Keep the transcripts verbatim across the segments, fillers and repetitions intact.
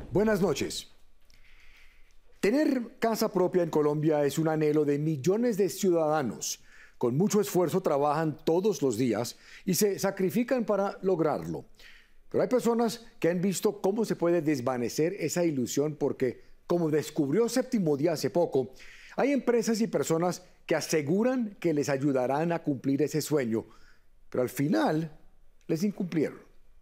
Buenas noches. Tener casa propia en Colombia es un anhelo de millones de ciudadanos. Con mucho esfuerzo trabajan todos los días y se sacrifican para lograrlo. Pero hay personas que han visto cómo se puede desvanecer esa ilusión porque, como descubrió Séptimo Día hace poco, hay empresas y personas que aseguran que les ayudarán a cumplir ese sueño, pero al final les incumplieron.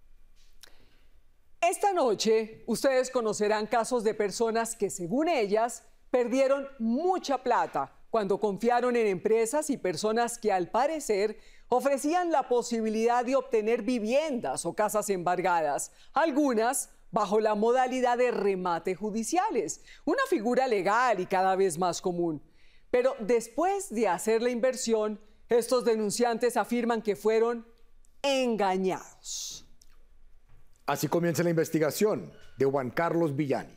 Esta noche ustedes conocerán casos de personas que, según ellas, perdieron mucha plata cuando confiaron en empresas y personas que, al parecer, ofrecían la posibilidad de obtener viviendas o casas embargadas, algunas bajo la modalidad de remate judiciales, una figura legal y cada vez más común. Pero después de hacer la inversión, estos denunciantes afirman que fueron engañados. Así comienza la investigación de Juan Carlos Villani.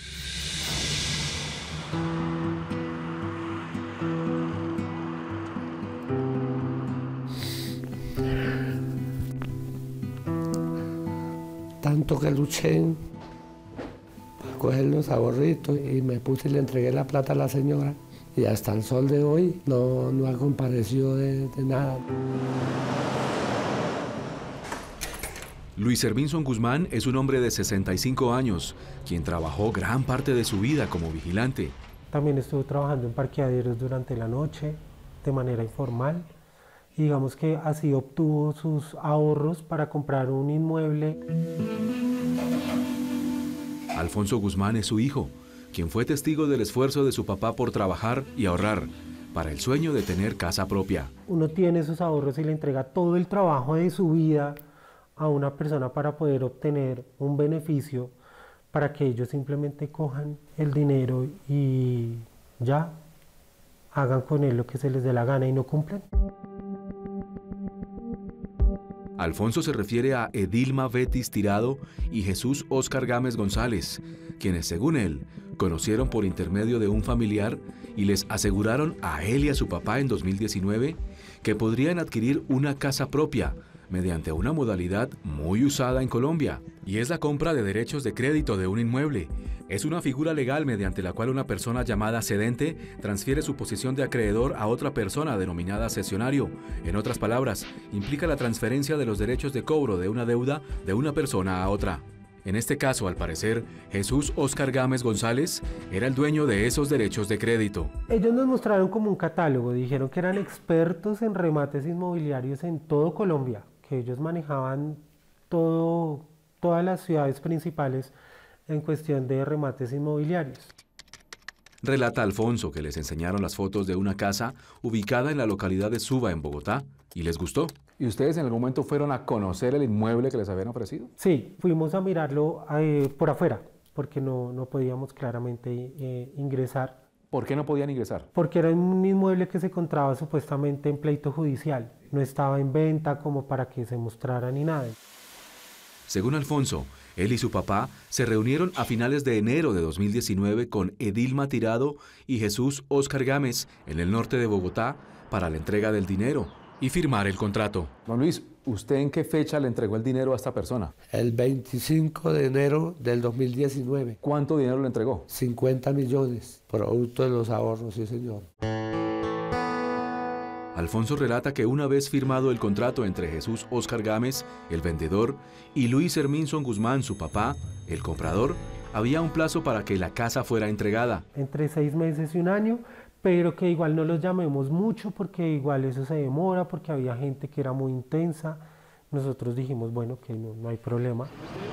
Tanto que luché para coger los ahorritos y me puse y le entregué la plata a la señora y hasta el sol de hoy no, no ha comparecido de, de nada. Luis Herminson Guzmán es un hombre de sesenta y cinco años, quien trabajó gran parte de su vida como vigilante. También estuve trabajando en parqueaderos durante la noche, de manera informal. Y digamos que así obtuvo sus ahorros para comprar un inmueble. Alfonso Guzmán es su hijo, quien fue testigo del esfuerzo de su papá por trabajar y ahorrar para el sueño de tener casa propia. Uno tiene esos ahorros y le entrega todo el trabajo de su vida a una persona para poder obtener un beneficio, para que ellos simplemente cojan el dinero y ya hagan con él lo que se les dé la gana y no cumplen. Alfonso se refiere a Edilma Betis Tirado y Jesús Óscar Gámez González, quienes, según él, conocieron por intermedio de un familiar y les aseguraron a él y a su papá en dos mil diecinueve que podrían adquirir una casa propia mediante una modalidad muy usada en Colombia, y es la compra de derechos de crédito de un inmueble. Es una figura legal mediante la cual una persona llamada cedente transfiere su posición de acreedor a otra persona denominada cesionario. En otras palabras, implica la transferencia de los derechos de cobro de una deuda de una persona a otra. En este caso, al parecer, Jesús Óscar Gámez González era el dueño de esos derechos de crédito. Ellos nos mostraron como un catálogo, dijeron que eran expertos en remates inmobiliarios en todo Colombia, que ellos manejaban todo, todas las ciudades principales en cuestión de remates inmobiliarios. Relata Alfonso que les enseñaron las fotos de una casa ubicada en la localidad de Suba, en Bogotá, y les gustó. ¿Y ustedes en algún momento fueron a conocer el inmueble que les habían ofrecido? Sí, fuimos a mirarlo eh, por afuera, porque no, no podíamos claramente eh, ingresar. ¿Por qué no podían ingresar? Porque era un inmueble que se encontraba supuestamente en pleito judicial. No estaba en venta como para que se mostrara ni nada. Según Alfonso, él y su papá se reunieron a finales de enero de dos mil diecinueve con Edilma Tirado y Jesús Óscar Gámez en el norte de Bogotá para la entrega del dinero y firmar el contrato. Don Luis, ¿usted en qué fecha le entregó el dinero a esta persona? El veinticinco de enero del dos mil diecinueve. ¿Cuánto dinero le entregó? cincuenta millones, producto de los ahorros, sí señor. Alfonso relata que una vez firmado el contrato entre Jesús Óscar Gámez, el vendedor, y Luis Herminson Guzmán, su papá, el comprador, había un plazo para que la casa fuera entregada. Entre seis meses y un año, pero que igual no los llamemos mucho porque igual eso se demora, porque había gente que era muy intensa. Nosotros dijimos, bueno, que no, no hay problema.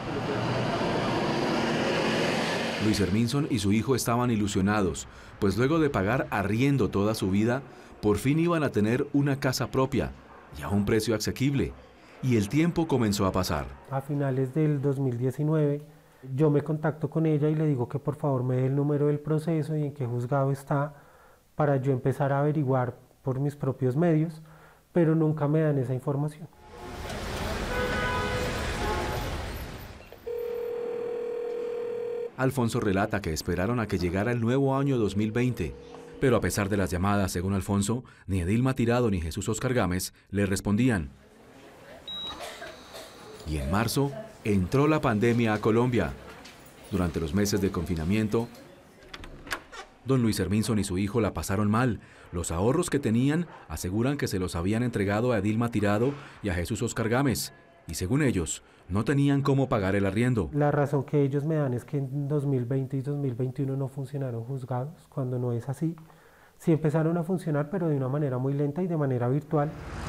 Luis Herminson y su hijo estaban ilusionados, pues luego de pagar arriendo toda su vida, por fin iban a tener una casa propia y a un precio asequible. Y el tiempo comenzó a pasar. A finales del dos mil diecinueve, yo me contacto con ella y le digo que por favor me dé el número del proceso y en qué juzgado está, para yo empezar a averiguar por mis propios medios, pero nunca me dan esa información. Alfonso relata que esperaron a que llegara el nuevo año dos mil veinte, pero a pesar de las llamadas, según Alfonso, ni Edilma Tirado ni Jesús Óscar Gámez le respondían. Y en marzo entró la pandemia a Colombia. Durante los meses de confinamiento, don Luis Herminson y su hijo la pasaron mal. Los ahorros que tenían aseguran que se los habían entregado a Edilma Tirado y a Jesús Óscar Gámez, y según ellos, no tenían cómo pagar el arriendo. La razón que ellos me dan es que en dos mil veinte y dos mil veintiuno no funcionaron juzgados, cuando no es así. Sí empezaron a funcionar, pero de una manera muy lenta y de manera virtual.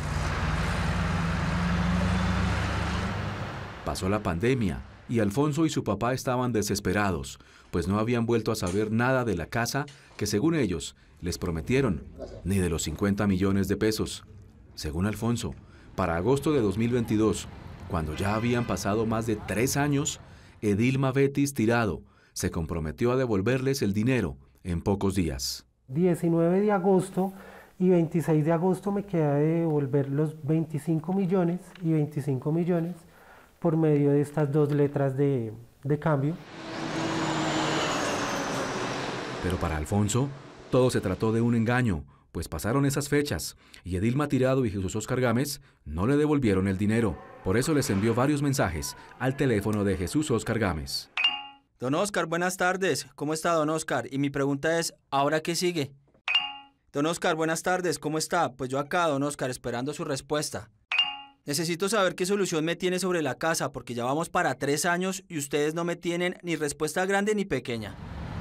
Pasó la pandemia y Alfonso y su papá estaban desesperados, pues no habían vuelto a saber nada de la casa que, según ellos, les prometieron, ni de los cincuenta millones de pesos. Según Alfonso, para agosto de dos mil veintidós, cuando ya habían pasado más de tres años, Edilma Betis Tirado se comprometió a devolverles el dinero en pocos días. diecinueve de agosto y veintiséis de agosto me queda de devolver los veinticinco millones y veinticinco millones por medio de estas dos letras de, de cambio. Pero para Alfonso, todo se trató de un engaño, pues pasaron esas fechas y Edilma Tirado y Jesús Óscar Gámez no le devolvieron el dinero. Por eso les envió varios mensajes al teléfono de Jesús Óscar Gámez. Don Óscar, buenas tardes. ¿Cómo está, don Óscar? Y mi pregunta es, ¿ahora qué sigue? Don Óscar, buenas tardes. ¿Cómo está? Pues yo acá, don Óscar, esperando su respuesta. Necesito saber qué solución me tiene sobre la casa, porque ya vamos para tres años y ustedes no me tienen ni respuesta grande ni pequeña.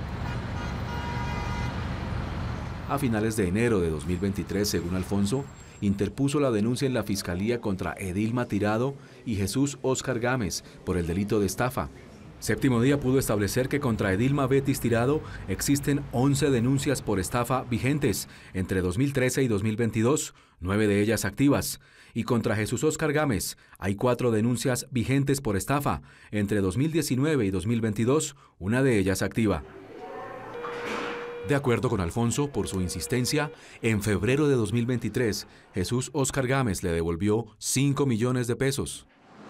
A finales de enero de dos mil veintitrés, según Alfonso, interpuso la denuncia en la Fiscalía contra Edilma Tirado y Jesús Óscar Gámez por el delito de estafa. Séptimo Día pudo establecer que contra Edilma Betis Tirado existen once denuncias por estafa vigentes entre dos mil trece y dos mil veintidós, nueve de ellas activas. Y contra Jesús Óscar Gámez hay cuatro denuncias vigentes por estafa entre dos mil diecinueve y dos mil veintidós, una de ellas activa. De acuerdo con Alfonso, por su insistencia, en febrero de dos mil veintitrés, Jesús Óscar Gámez le devolvió cinco millones de pesos.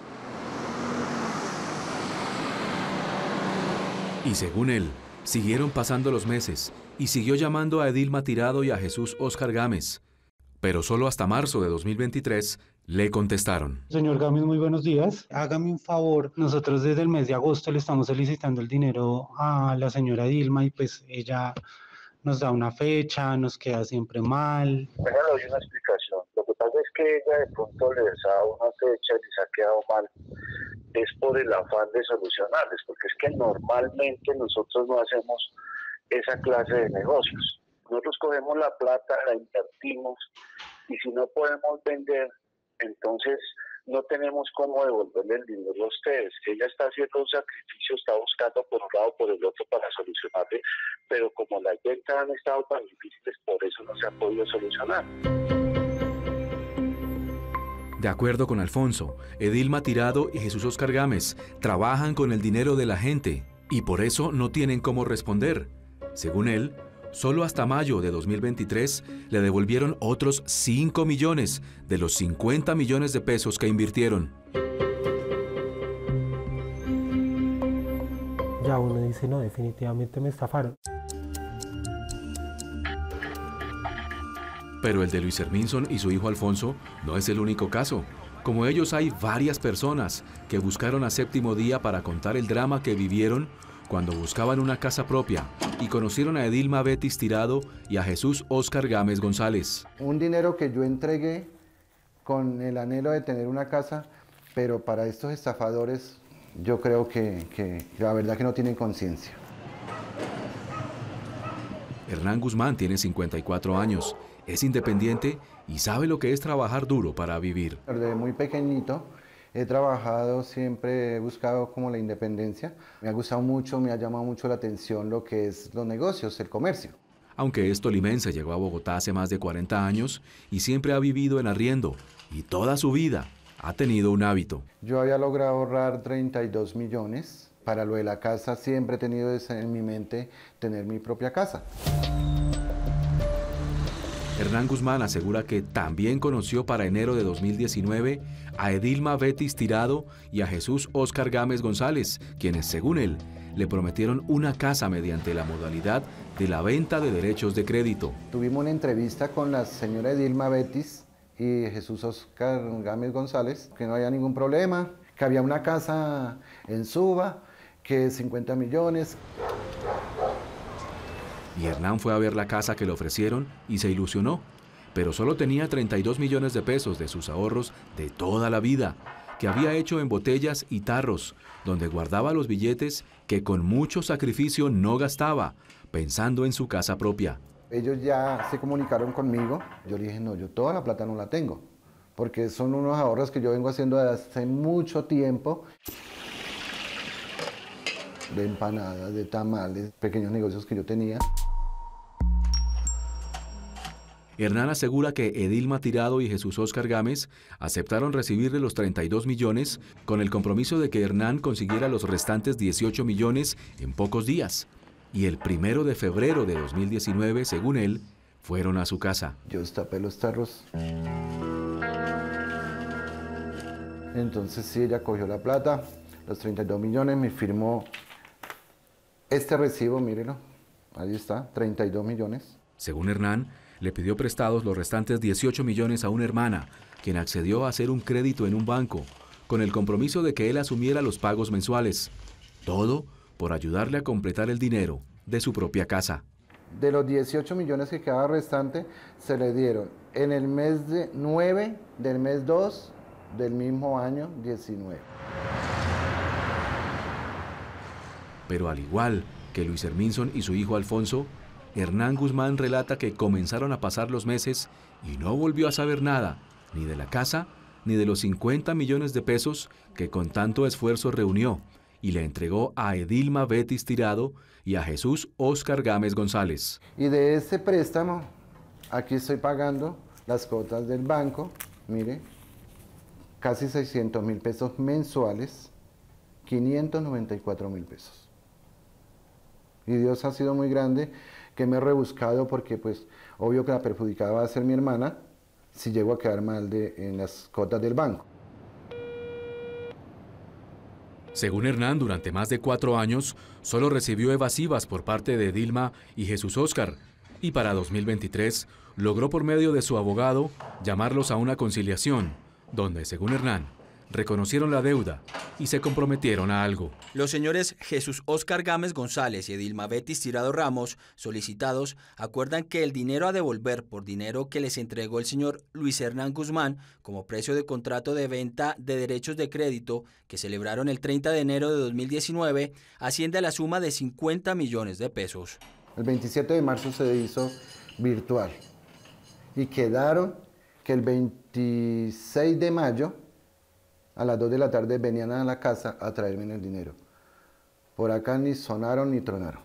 Y según él, siguieron pasando los meses y siguió llamando a Edilma Tirado y a Jesús Óscar Gámez. Pero solo hasta marzo de dos mil veintitrés le contestaron. Señor Gámez, muy buenos días. Hágame un favor. Nosotros desde el mes de agosto le estamos solicitando el dinero a la señora Edilma y pues ella nos da una fecha, nos queda siempre mal. Venga, le doy una explicación. Lo que pasa es que ella de pronto les da una fecha y les ha quedado mal. Es por el afán de solucionarles, porque es que normalmente nosotros no hacemos esa clase de negocios. Nosotros cogemos la plata, la invertimos y si no podemos vender, entonces no tenemos cómo devolverle el dinero a ustedes. Ella está haciendo un sacrificio, está buscando por un lado o por el otro para solucionarle, pero como las ventas han estado tan difíciles, por eso no se ha podido solucionar. De acuerdo con Alfonso, Edilma Tirado y Jesús Óscar Gámez trabajan con el dinero de la gente y por eso no tienen cómo responder. Según él, solo hasta mayo de dos mil veintitrés le devolvieron otros cinco millones de los cincuenta millones de pesos que invirtieron. Ya uno dice, no, definitivamente me estafaron. Pero el de Luis Herminson y su hijo Alfonso no es el único caso. Como ellos, hay varias personas que buscaron a Séptimo Día para contar el drama que vivieron cuando buscaban una casa propia y conocieron a Edilma Betis Tirado y a Jesús Óscar Gámez González. Un dinero que yo entregué con el anhelo de tener una casa, pero para estos estafadores yo creo que, que la verdad que no tienen conciencia. Hernán Guzmán tiene cincuenta y cuatro años, es independiente y sabe lo que es trabajar duro para vivir. Desde muy pequeñito he trabajado, siempre he buscado como la independencia. Me ha gustado mucho, me ha llamado mucho la atención lo que es los negocios, el comercio. Aunque es tolimense, llegó a Bogotá hace más de cuarenta años y siempre ha vivido en arriendo y toda su vida ha tenido un hábito. Yo había logrado ahorrar treinta y dos millones. Para lo de la casa siempre he tenido en mi mente tener mi propia casa. Hernán Guzmán asegura que también conoció para enero de dos mil diecinueve a Edilma Betis Tirado y a Jesús Óscar Gámez González, quienes, según él, le prometieron una casa mediante la modalidad de la venta de derechos de crédito. Tuvimos una entrevista con la señora Edilma Betis y Jesús Óscar Gámez González, que no había ningún problema, que había una casa en Suba, que cincuenta millones. Y Hernán fue a ver la casa que le ofrecieron y se ilusionó, pero solo tenía treinta y dos millones de pesos de sus ahorros de toda la vida, que había hecho en botellas y tarros, donde guardaba los billetes que con mucho sacrificio no gastaba, pensando en su casa propia. Ellos ya se comunicaron conmigo, yo le dije, no, yo toda la plata no la tengo, porque son unos ahorros que yo vengo haciendo desde hace mucho tiempo. De empanadas, de tamales, pequeños negocios que yo tenía. Hernán asegura que Edilma Tirado y Jesús Óscar Gámez aceptaron recibirle los treinta y dos millones con el compromiso de que Hernán consiguiera los restantes dieciocho millones en pocos días. Y el primero de febrero de dos mil diecinueve, según él, fueron a su casa. Yo destapé los tarros. Entonces sí, ella cogió la plata, los treinta y dos millones, me firmó este recibo, mírelo, ahí está, treinta y dos millones. Según Hernán, le pidió prestados los restantes dieciocho millones a una hermana, quien accedió a hacer un crédito en un banco, con el compromiso de que él asumiera los pagos mensuales. Todo por ayudarle a completar el dinero de su propia casa. De los dieciocho millones que quedaba restante, se le dieron en el mes de nueve del mes dos del mismo año diecinueve. Pero al igual que Luis Herminson y su hijo Alfonso, Hernán Guzmán relata que comenzaron a pasar los meses y no volvió a saber nada, ni de la casa, ni de los cincuenta millones de pesos que con tanto esfuerzo reunió y le entregó a Edilma Betis Tirado y a Jesús Óscar Gámez González. Y de ese préstamo, aquí estoy pagando las cuotas del banco, mire, casi seiscientos mil pesos mensuales, quinientos noventa y cuatro mil pesos. Y Dios ha sido muy grande, que me he rebuscado porque pues obvio que la perjudicada va a ser mi hermana si llego a quedar mal de, en las cuotas del banco. Según Hernán, durante más de cuatro años, solo recibió evasivas por parte de Edilma y Jesús Óscar, y para dos mil veintitrés logró por medio de su abogado llamarlos a una conciliación, donde, según Hernán, reconocieron la deuda y se comprometieron a algo. Los señores Jesús Óscar Gámez González y Edilma Betis Tirado Ramos, solicitados, acuerdan que el dinero a devolver por dinero que les entregó el señor Luis Hernán Guzmán como precio de contrato de venta de derechos de crédito que celebraron el treinta de enero de dos mil diecinueve asciende a la suma de cincuenta millones de pesos. El veintisiete de marzo se hizo virtual y quedaron que el veintiséis de mayo a las dos de la tarde venían a la casa a traerme el dinero. Por acá ni sonaron ni tronaron.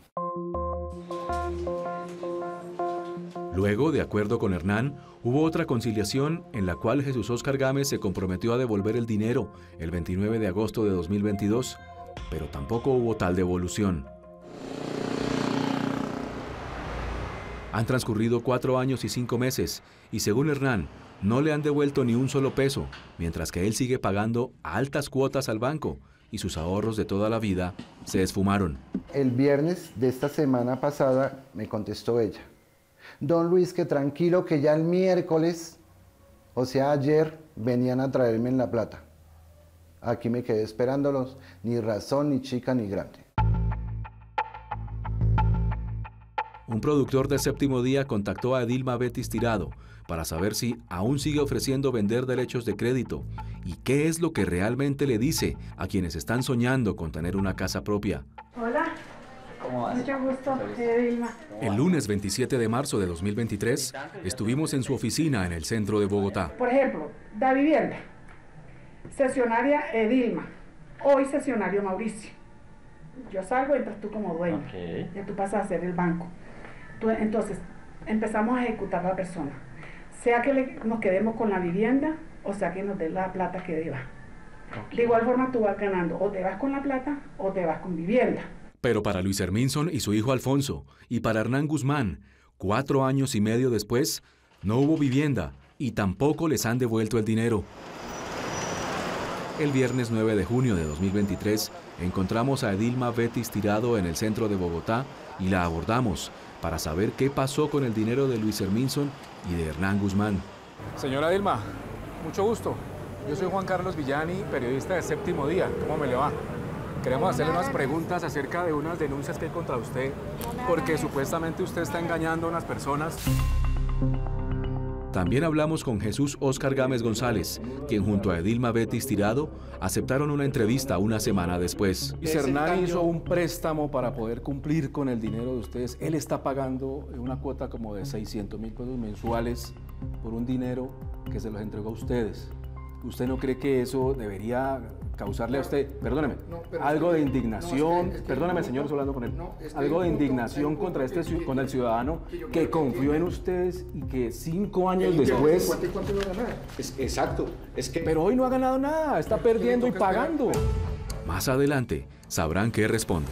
Luego, de acuerdo con Hernán, hubo otra conciliación en la cual Jesús Óscar Gámez se comprometió a devolver el dinero el veintinueve de agosto de dos mil veintidós, pero tampoco hubo tal devolución. Han transcurrido cuatro años y cinco meses y, según Hernán, no le han devuelto ni un solo peso, mientras que él sigue pagando altas cuotas al banco y sus ahorros de toda la vida se esfumaron. El viernes de esta semana pasada me contestó ella: don Luis, que tranquilo, que ya el miércoles, o sea ayer, venían a traerme en la plata. Aquí me quedé esperándolos, ni razón, ni chica, ni grande. Un productor de Séptimo Día contactó a Edilma Betis Tirado para saber si aún sigue ofreciendo vender derechos de crédito y qué es lo que realmente le dice a quienes están soñando con tener una casa propia. Hola, ¿cómo vas? Mucho gusto, Edilma. El lunes veintisiete de marzo de dos mil veintitrés estuvimos en su oficina en el centro de Bogotá. Por ejemplo, da vivienda, sesionaria Edilma, hoy sesionario Mauricio. Yo salgo, entras tú como dueño, okay. Ya tú pasas a ser el banco. Tú, entonces, empezamos a ejecutar a la persona. Sea que le, nos quedemos con la vivienda o sea que nos dé la plata que deba. Okay. De igual forma tú vas ganando, o te vas con la plata o te vas con vivienda. Pero para Luis Herminson y su hijo Alfonso, y para Hernán Guzmán, cuatro años y medio después, no hubo vivienda y tampoco les han devuelto el dinero. El viernes nueve de junio de dos mil veintitrés encontramos a Edilma Betis Tirado en el centro de Bogotá y la abordamos para saber qué pasó con el dinero de Luis Herminson y de Hernán Guzmán. Señora Edilma, mucho gusto. Yo soy Juan Carlos Villani, periodista de Séptimo Día. ¿Cómo me le va? Queremos hacerle unas preguntas acerca de unas denuncias que hay contra usted, porque supuestamente usted está engañando a unas personas. También hablamos con Jesús Óscar Gámez González, quien junto a Edilma Betis Tirado aceptaron una entrevista una semana después. Y Cernán hizo un préstamo para poder cumplir con el dinero de ustedes. Él está pagando una cuota como de seiscientos mil pesos mensuales por un dinero que se los entregó a ustedes. ¿Usted no cree que eso debería causarle a usted, perdóneme, no, algo de indignación, no, es que, es que perdóneme, señor, estoy hablando con él, no, es que algo de indignación punto, contra este punto, con el ciudadano que, que confió en ustedes y que cinco años y después... ¿Cuánto, cuánto va a ganar? Es, exacto, es que... Pero hoy no ha ganado nada, está perdiendo y pagando. Más adelante sabrán qué responde.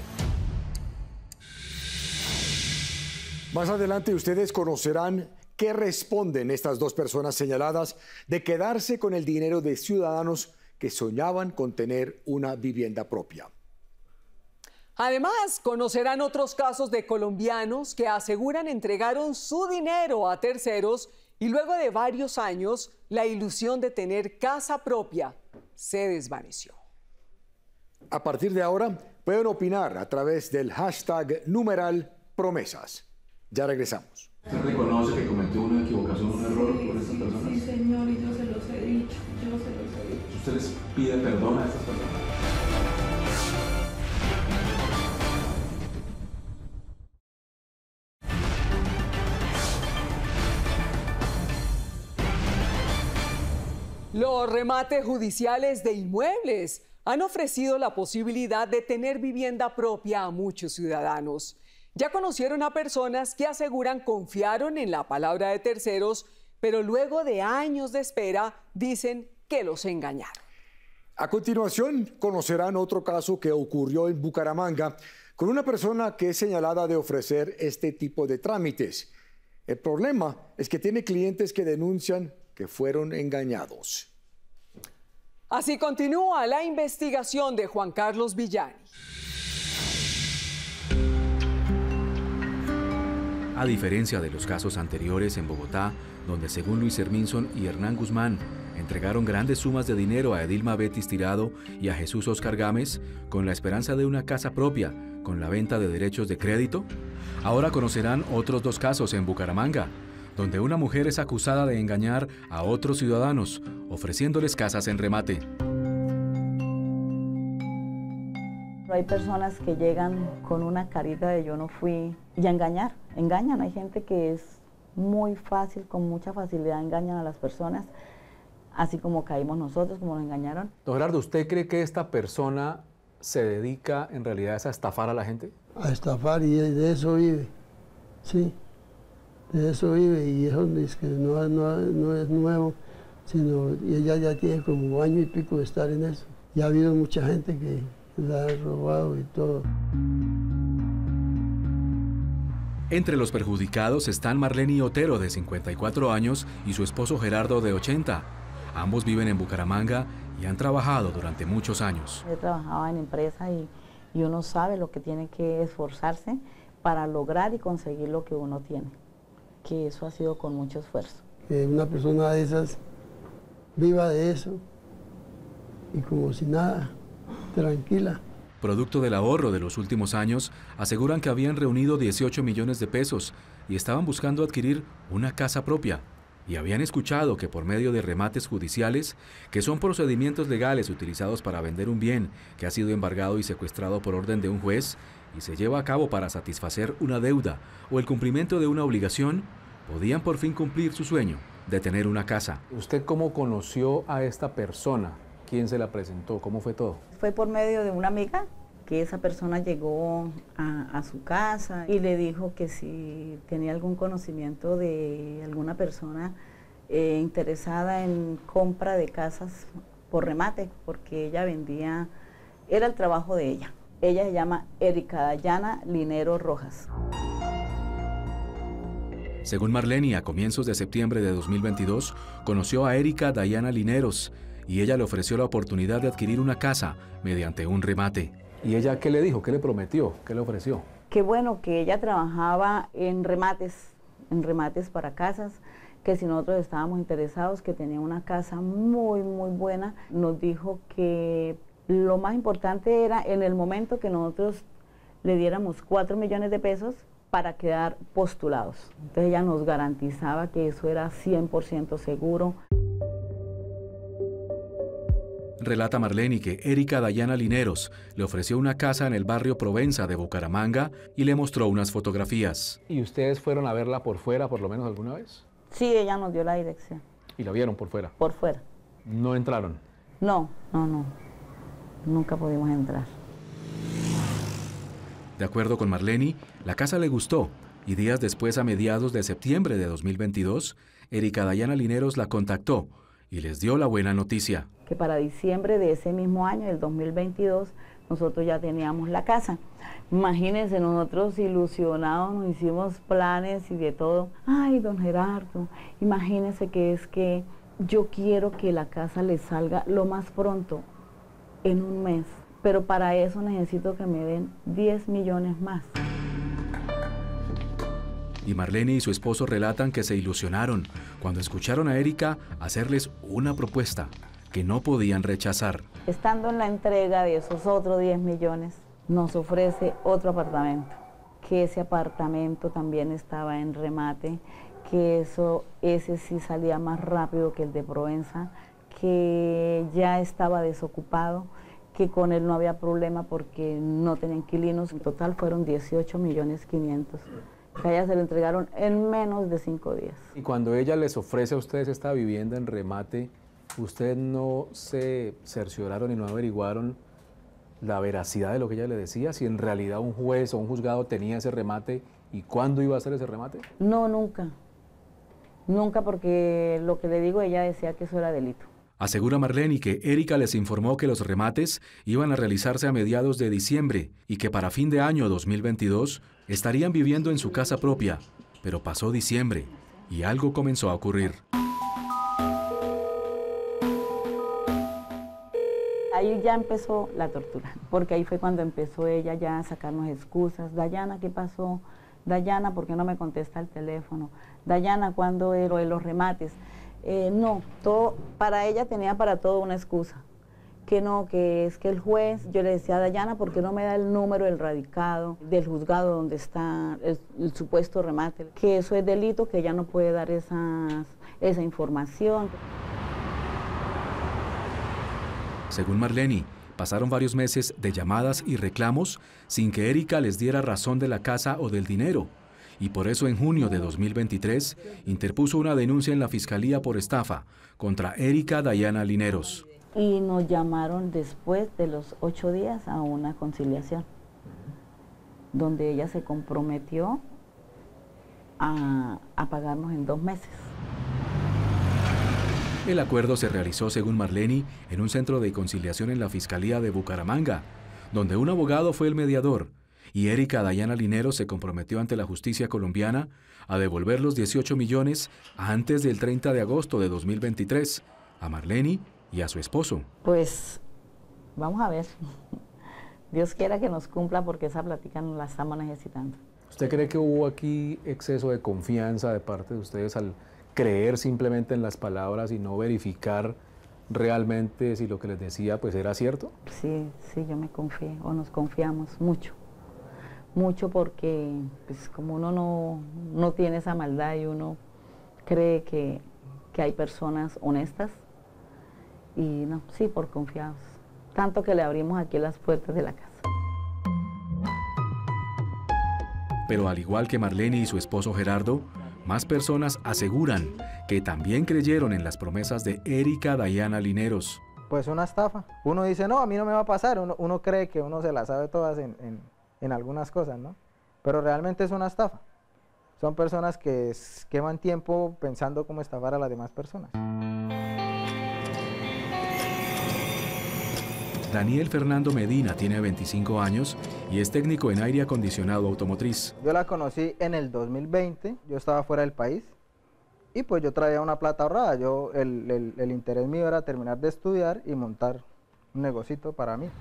Más adelante ustedes conocerán qué responden estas dos personas señaladas de quedarse con el dinero de ciudadanos que soñaban con tener una vivienda propia. Además, conocerán otros casos de colombianos que aseguran entregaron su dinero a terceros y luego de varios años, la ilusión de tener casa propia se desvaneció. A partir de ahora, pueden opinar a través del hashtag numeral promesas. Ya regresamos. ¿Usted reconoce que cometió una equivocación, un error sí, por estas sí, personas? Sí, señor, y yo se los he dicho, yo se los he dicho. ¿Usted les pide perdón a estas personas? Los remates judiciales de inmuebles han ofrecido la posibilidad de tener vivienda propia a muchos ciudadanos. Ya conocieron a personas que aseguran confiaron en la palabra de terceros, pero luego de años de espera dicen que los engañaron. A continuación, conocerán otro caso que ocurrió en Bucaramanga con una persona que es señalada de ofrecer este tipo de trámites. El problema es que tiene clientes que denuncian que fueron engañados. Así continúa la investigación de Juan Carlos Villani. A diferencia de los casos anteriores en Bogotá, donde según Luis Herminson y Hernán Guzmán entregaron grandes sumas de dinero a Edilma Betis Tirado y a Jesús Óscar Gámez con la esperanza de una casa propia con la venta de derechos de crédito, ahora conocerán otros dos casos en Bucaramanga, donde una mujer es acusada de engañar a otros ciudadanos ofreciéndoles casas en remate. Hay personas que llegan con una carita de yo no fui y a engañar, engañan. Hay gente que es muy fácil, con mucha facilidad engañan a las personas, así como caímos nosotros, como nos engañaron. Don Gerardo, ¿usted cree que esta persona se dedica en realidad a estafar a la gente? A estafar, y de eso vive, sí, de eso vive, y eso es que no, no, no es nuevo, sino y ella ya tiene como año y pico de estar en eso. Y ha habido mucha gente que la ha robado y todo. Entre los perjudicados están Marlene Otero, de cincuenta y cuatro años, y su esposo Gerardo, de ochenta. Ambos viven en Bucaramanga y han trabajado durante muchos años. He trabajado en empresa y, y uno sabe lo que tiene que esforzarse para lograr y conseguir lo que uno tiene, que eso ha sido con mucho esfuerzo. Que una persona de esas viva de eso y como si nada, tranquila. Producto del ahorro de los últimos años, aseguran que habían reunido dieciocho millones de pesos y estaban buscando adquirir una casa propia. Y habían escuchado que por medio de remates judiciales, que son procedimientos legales utilizados para vender un bien que ha sido embargado y secuestrado por orden de un juez y se lleva a cabo para satisfacer una deuda o el cumplimiento de una obligación, podían por fin cumplir su sueño de tener una casa. ¿Usted cómo conoció a esta persona? ¿Quién se la presentó? ¿Cómo fue todo? Fue por medio de una amiga, que esa persona llegó a, a su casa y le dijo que si tenía algún conocimiento de alguna persona eh, interesada en compra de casas por remate, porque ella vendía, era el trabajo de ella. Ella se llama Erika Dayana Linero Rojas. Según Marlene, a comienzos de septiembre de dos mil veintidós, conoció a Erika Dayana Lineros y ella le ofreció la oportunidad de adquirir una casa mediante un remate. ¿Y ella qué le dijo? ¿Qué le prometió? ¿Qué le ofreció? Qué bueno, que ella trabajaba en remates, en remates para casas, que si nosotros estábamos interesados, que tenía una casa muy, muy buena, nos dijo que Lo más importante era en el momento que nosotros le diéramos cuatro millones de pesos para quedar postulados. Entonces ella nos garantizaba que eso era cien por ciento seguro. Relata Marlene que Erika Dayana Lineros le ofreció una casa en el barrio Provenza de Bucaramanga y le mostró unas fotografías. ¿Y ustedes fueron a verla por fuera por lo menos alguna vez? Sí, ella nos dio la dirección. ¿Y la vieron por fuera? Por fuera. ¿No entraron? No, no, no. Nunca pudimos entrar. De acuerdo con Marlene, la casa le gustó y días después, a mediados de septiembre de dos mil veintidós, Erika Dayana Lineros la contactó y les dio la buena noticia. Que para diciembre de ese mismo año, el dos mil veintidós, nosotros ya teníamos la casa. Imagínense, nosotros ilusionados, nos hicimos planes y de todo. Ay, don Gerardo, imagínense que es que yo quiero que la casa le salga lo más pronto, en un mes. Pero para eso necesito que me den diez millones más. Y Marlene y su esposo relatan que se ilusionaron cuando escucharon a Erika hacerles una propuesta que no podían rechazar. Estando en la entrega de esos otros diez millones, nos ofrece otro apartamento, que ese apartamento también estaba en remate, que eso, ese sí salía más rápido que el de Provenza, que ya estaba desocupado, que con él no había problema porque no tenía inquilinos. En total fueron dieciocho millones quinientos. Que a ella se le entregaron en menos de cinco días. Y cuando ella les ofrece a ustedes esta vivienda en remate, ¿ustedes no se cercioraron y no averiguaron la veracidad de lo que ella le decía? Si en realidad un juez o un juzgado tenía ese remate y cuándo iba a hacer ese remate. No, nunca. Nunca, porque lo que le digo, ella decía que eso era delito. Asegura Marlene que Erika les informó que los remates iban a realizarse a mediados de diciembre y que para fin de año dos mil veintidós estarían viviendo en su casa propia. Pero pasó diciembre y algo comenzó a ocurrir. Ahí ya empezó la tortura, porque ahí fue cuando empezó ella ya a sacarnos excusas. Dayana, ¿qué pasó? Dayana, ¿por qué no me contesta el teléfono? Dayana, ¿cuándo era los remates? Eh, no, todo, para ella tenía para todo una excusa. Que no, que es que el juez, yo le decía a Dayana, ¿por qué no me da el número del radicado, del juzgado donde está el, el supuesto remate? Que eso es delito, que ella no puede dar esas, esa información. Según Marlene, pasaron varios meses de llamadas y reclamos sin que Erika les diera razón de la casa o del dinero. Y por eso en junio de dos mil veintitrés interpuso una denuncia en la Fiscalía por estafa contra Erika Dayana Lineros. Y nos llamaron después de los ocho días a una conciliación, donde ella se comprometió a, a pagarnos en dos meses. El acuerdo se realizó, según Marlene, en un centro de conciliación en la Fiscalía de Bucaramanga, donde un abogado fue el mediador, y Erika Dayana Lineros se comprometió ante la justicia colombiana a devolver los dieciocho millones antes del treinta de agosto de dos mil veintitrés a Marlene y a su esposo. Pues vamos a ver. Dios quiera que nos cumpla, porque esa plática nos la estamos necesitando. ¿Usted cree que hubo aquí exceso de confianza de parte de ustedes al creer simplemente en las palabras y no verificar realmente si lo que les decía pues era cierto? Sí, sí, yo me confié, o nos confiamos mucho. Mucho porque pues, como uno no, no tiene esa maldad y uno cree que, que hay personas honestas, y no, sí, por confiados. Tanto que le abrimos aquí las puertas de la casa. Pero al igual que Marlene y su esposo Gerardo, más personas aseguran que también creyeron en las promesas de Erika Dayana Lineros. Pues una estafa. Uno dice, no, a mí no me va a pasar. Uno, uno cree que uno se las sabe todas en, en, en algunas cosas, ¿no? Pero realmente es una estafa. Son personas que queman tiempo pensando cómo estafar a las demás personas. Daniel Fernando Medina tiene veinticinco años y es técnico en aire acondicionado automotriz. Yo la conocí en el dos mil veinte, yo estaba fuera del país y pues yo traía una plata ahorrada. Yo, el, el, el interés mío era terminar de estudiar y montar un negocito para mí.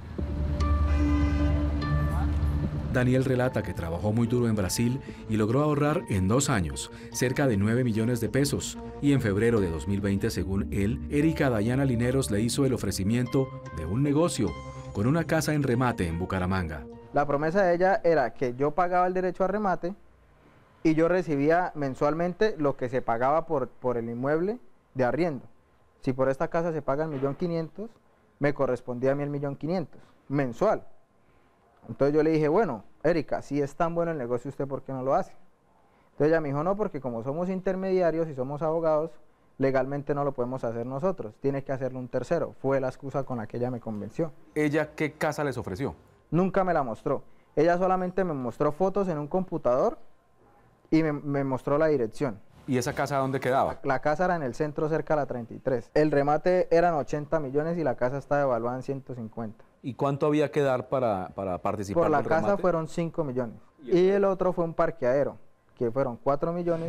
Daniel relata que trabajó muy duro en Brasil y logró ahorrar en dos años cerca de nueve millones de pesos. Y en febrero de dos mil veinte, según él, Erika Dayana Lineros le hizo el ofrecimiento de un negocio con una casa en remate en Bucaramanga. La promesa de ella era que yo pagaba el derecho a remate y yo recibía mensualmente lo que se pagaba por, por el inmueble de arriendo. Si por esta casa se paga el millón quinientos, me correspondía a mí el millón quinientos, mensual. Entonces yo le dije, bueno, Erika, si es tan bueno el negocio, ¿usted por qué no lo hace? Entonces ella me dijo, no, porque como somos intermediarios y somos abogados, legalmente no lo podemos hacer nosotros, tiene que hacerlo un tercero. Fue la excusa con la que ella me convenció. ¿Ella qué casa les ofreció? Nunca me la mostró. Ella solamente me mostró fotos en un computador y me, me mostró la dirección. ¿Y esa casa dónde quedaba? La casa era en el centro, cerca de la treinta y tres. El remate eran ochenta millones y la casa estaba evaluada en ciento cincuenta. ¿Y cuánto había que dar para, para participar? Por la del casa remate? fueron cinco millones. Y el otro fue un parqueadero, que fueron cuatro millones.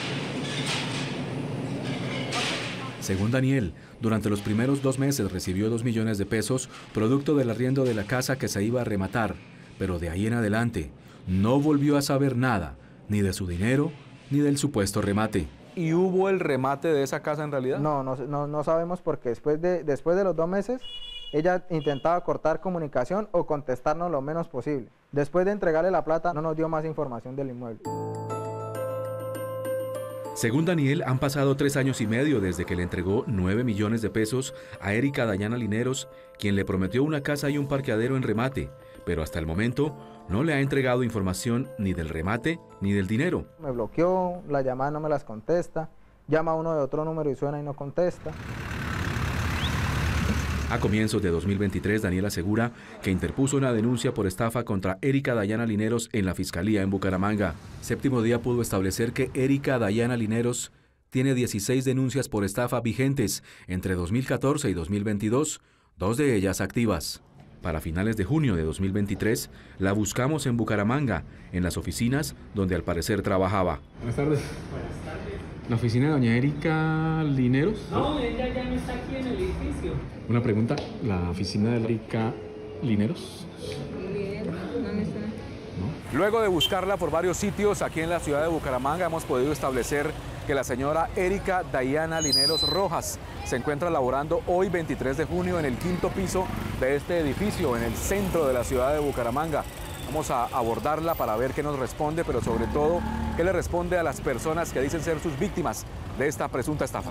Según Daniel, durante los primeros dos meses recibió dos millones de pesos, producto del arriendo de la casa que se iba a rematar, pero de ahí en adelante no volvió a saber nada, ni de su dinero, ni del supuesto remate. ¿Y hubo el remate de esa casa en realidad? No, no, no, no sabemos porque después de, después de los dos meses, ella intentaba cortar comunicación o contestarnos lo menos posible. Después de entregarle la plata, no nos dio más información del inmueble. Según Daniel, han pasado tres años y medio desde que le entregó nueve millones de pesos a Erika Dayana Lineros, quien le prometió una casa y un parqueadero en remate, pero hasta el momento no le ha entregado información ni del remate ni del dinero. Me bloqueó, las llamadas no me las contesta, llama a uno de otro número y suena y no contesta. A comienzos de dos mil veintitrés, Daniel asegura que interpuso una denuncia por estafa contra Erika Dayana Lineros en la Fiscalía en Bucaramanga. Séptimo Día pudo establecer que Erika Dayana Lineros tiene dieciséis denuncias por estafa vigentes entre dos mil catorce y dos mil veintidós, dos de ellas activas. Para finales de junio de dos mil veintitrés, la buscamos en Bucaramanga, en las oficinas donde al parecer trabajaba. Buenas tardes. Buenas tardes. ¿La oficina de doña Erika Lineros? No, ella ya no está aquí en el edificio. Una pregunta, ¿la oficina de Erika Lineros? ¿Dónde está? ¿No? Luego de buscarla por varios sitios aquí en la ciudad de Bucaramanga, hemos podido establecer que la señora Erika Dayana Lineros Rojas se encuentra laborando hoy veintitrés de junio en el quinto piso de este edificio, en el centro de la ciudad de Bucaramanga. Vamos a abordarla para ver qué nos responde, pero sobre todo, qué le responde a las personas que dicen ser sus víctimas de esta presunta estafa.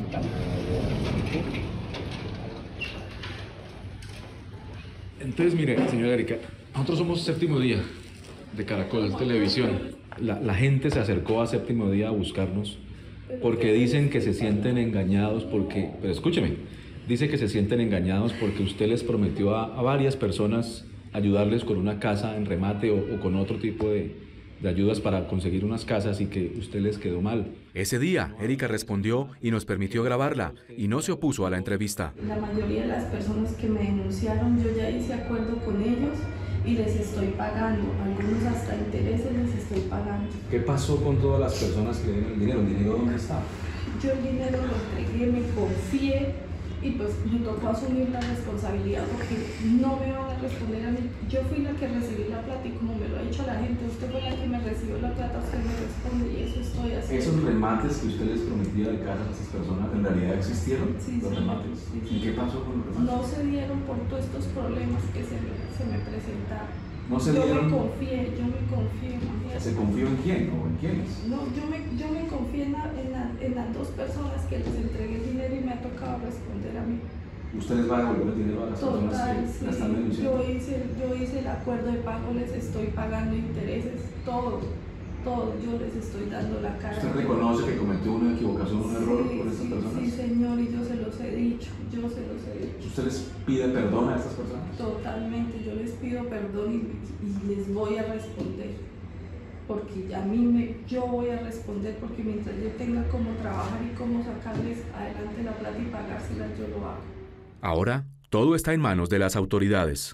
Entonces, mire, señora Erika, nosotros somos Séptimo Día de Caracol Televisión. La, la gente se acercó a Séptimo Día a buscarnos porque dicen que se sienten engañados porque, pero escúcheme, dice que se sienten engañados porque usted les prometió a, a varias personas ayudarles con una casa en remate o, o con otro tipo de, de ayudas para conseguir unas casas y que usted les quedó mal. Ese día, Erika respondió y nos permitió grabarla y no se opuso a la entrevista. La mayoría de las personas que me denunciaron, yo ya hice acuerdo con ellos y les estoy pagando. Algunos hasta intereses les estoy pagando. ¿Qué pasó con todas las personas que dieron el dinero? ¿El dinero dónde está? Yo el dinero lo entregué, me confié. Y pues me tocó asumir la responsabilidad porque no me van a responder a mí. Yo fui la que recibí la plata y como me lo ha dicho la gente, usted fue la que me recibió la plata, usted me responde y eso estoy haciendo. ¿Esos remates que usted les prometía de casa a esas personas en realidad existieron? Sí, los sí, remates. Sí, sí. ¿Y qué pasó con los remates? No se dieron por todos estos problemas que se me, se me presentaron. ¿No se yo dieron? me confié, yo me confié. Imagínate. ¿Se confió en quién o en quiénes? No, yo me, yo me confié en, la, en, la, en las dos personas que les entregué el dinero y me ha tocado responder a mí. ¿Usted les va a devolver el dinero a las Total, personas que sí. la están denunciando? Yo hice, yo hice el acuerdo de pago, les estoy pagando intereses, todo, todo, yo les estoy dando la cara. ¿Usted reconoce que cometió una equivocación, un sí, error por estas sí, personas? Sí, señor, y yo se los he dicho, yo se los he dicho. ¿Usted les pide perdón a estas personas? Totalmente, yo les pido perdón y, y les voy a responder. Porque a mí me, yo voy a responder porque mientras yo tenga cómo trabajar y cómo sacarles adelante la plata y pagárselas, yo lo hago. Ahora, todo está en manos de las autoridades.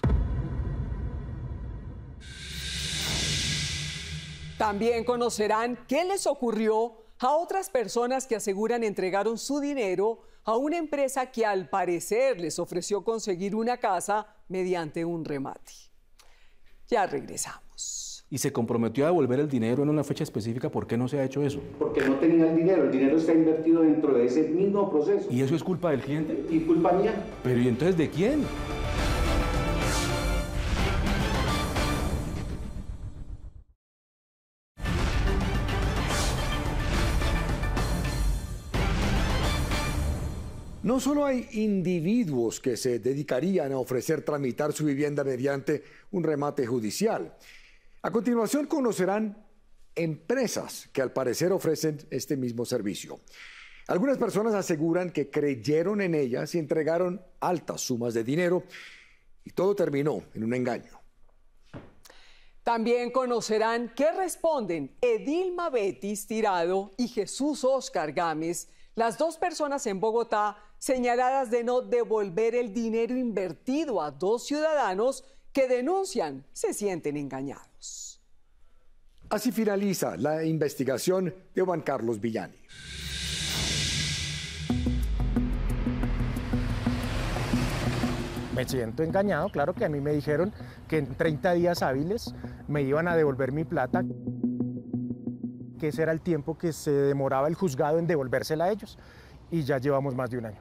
También conocerán qué les ocurrió a otras personas que aseguran entregaron su dinero a una empresa que al parecer les ofreció conseguir una casa mediante un remate. Ya regresamos. Y se comprometió a devolver el dinero en una fecha específica. ¿Por qué no se ha hecho eso? Porque no tenía el dinero, el dinero está invertido dentro de ese mismo proceso. ¿Y eso es culpa del cliente? Y culpa mía. Pero ¿y entonces de quién? No solo hay individuos que se dedicarían a ofrecer tramitar su vivienda mediante un remate judicial. A continuación conocerán empresas que al parecer ofrecen este mismo servicio. Algunas personas aseguran que creyeron en ellas y entregaron altas sumas de dinero y todo terminó en un engaño. También conocerán qué responden Edilma Betis Tirado y Jesús Óscar Gámez, las dos personas en Bogotá señaladas de no devolver el dinero invertido a dos ciudadanos que denuncian se sienten engañados. Así finaliza la investigación de Juan Carlos Villani. Me siento engañado, claro que a mí me dijeron que en treinta días hábiles me iban a devolver mi plata, que ese era el tiempo que se demoraba el juzgado en devolvérsela a ellos, y ya llevamos más de un año.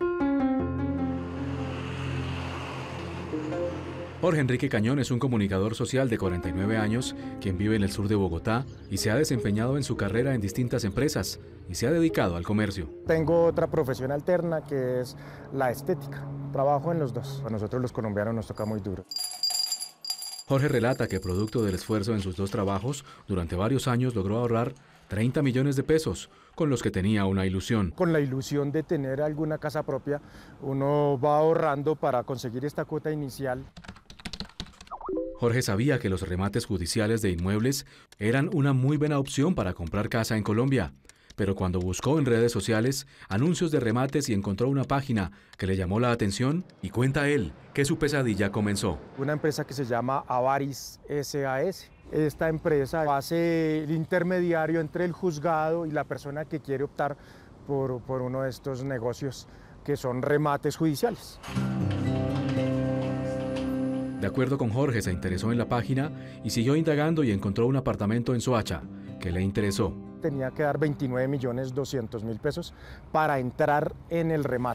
Jorge Enrique Cañón es un comunicador social de cuarenta y nueve años, quien vive en el sur de Bogotá y se ha desempeñado en su carrera en distintas empresas y se ha dedicado al comercio. Tengo otra profesión alterna que es la estética. Trabajo en los dos. A nosotros los colombianos nos toca muy duro. Jorge relata que producto del esfuerzo en sus dos trabajos, durante varios años logró ahorrar treinta millones de pesos, con los que tenía una ilusión. Con la ilusión de tener alguna casa propia, uno va ahorrando para conseguir esta cuota inicial. Jorge sabía que los remates judiciales de inmuebles eran una muy buena opción para comprar casa en Colombia, pero cuando buscó en redes sociales anuncios de remates y encontró una página que le llamó la atención, y cuenta él que su pesadilla comenzó. Una empresa que se llama Avaris S A S. Esta empresa hace el intermediario entre el juzgado y la persona que quiere optar por, por uno de estos negocios que son remates judiciales. De acuerdo con Jorge, se interesó en la página y siguió indagando y encontró un apartamento en Soacha que le interesó. Tenía que dar veintinueve millones doscientos mil pesos para entrar en el remate.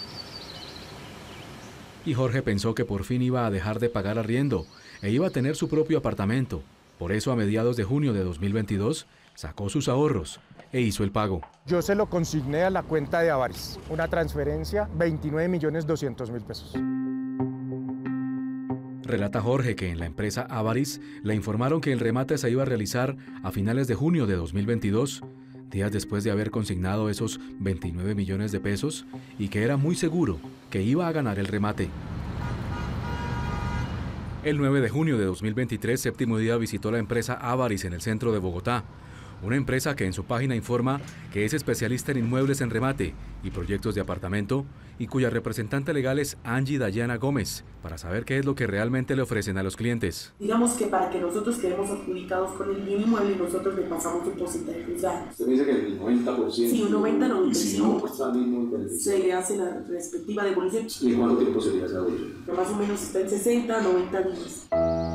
Y Jorge pensó que por fin iba a dejar de pagar arriendo e iba a tener su propio apartamento. Por eso, a mediados de junio de dos mil veintidós, sacó sus ahorros e hizo el pago. Yo se lo consigné a la cuenta de Avaris, una transferencia, veintinueve millones doscientos mil pesos. Relata Jorge que en la empresa Avaris le informaron que el remate se iba a realizar a finales de junio de dos mil veintidós, días después de haber consignado esos veintinueve millones de pesos, y que era muy seguro que iba a ganar el remate. El nueve de junio de dos mil veintitrés, Séptimo Día visitó la empresa Avaris en el centro de Bogotá, una empresa que en su página informa que es especialista en inmuebles en remate y proyectos de apartamento, y cuya representante legal es Angie Dayana Gómez, para saber qué es lo que realmente le ofrecen a los clientes. Digamos que para que nosotros quedemos adjudicados con el bien inmueble, nosotros le pasamos un porcentaje de juzgado. Usted me dice que el noventa por ciento. Sí, un noventa, noventa y cinco. Pues, pues, se le hace la respectiva devolución. ¿Y cuánto tiempo se le hace la devolución? Más o menos está en sesenta, noventa días.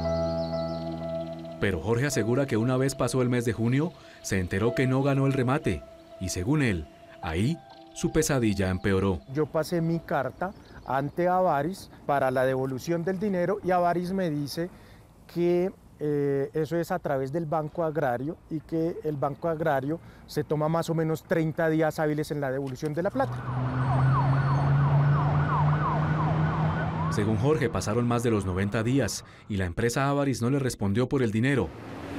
Pero Jorge asegura que una vez pasó el mes de junio, se enteró que no ganó el remate y, según él, ahí su pesadilla empeoró. Yo pasé mi carta ante Avaris para la devolución del dinero y Avaris me dice que eh, eso es a través del Banco Agrario y que el Banco Agrario se toma más o menos treinta días hábiles en la devolución de la plata. Según Jorge, pasaron más de los noventa días y la empresa Avaris no le respondió por el dinero.